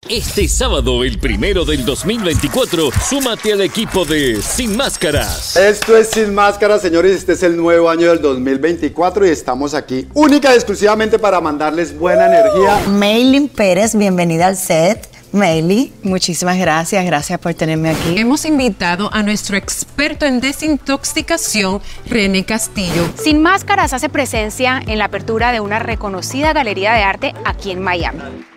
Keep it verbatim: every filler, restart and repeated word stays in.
Este sábado, el primero del dos mil veinticuatro, súmate al equipo de Sin Máscaras. Esto es Sin Máscaras, señores. Este es el nuevo año del dos mil veinticuatro y estamos aquí única y exclusivamente para mandarles buena energía. Maylin Pérez, bienvenida al set. Mayli, muchísimas gracias, gracias por tenerme aquí. Hemos invitado a nuestro experto en desintoxicación, René Castillo. Sin Máscaras hace presencia en la apertura de una reconocida galería de arte aquí en Miami.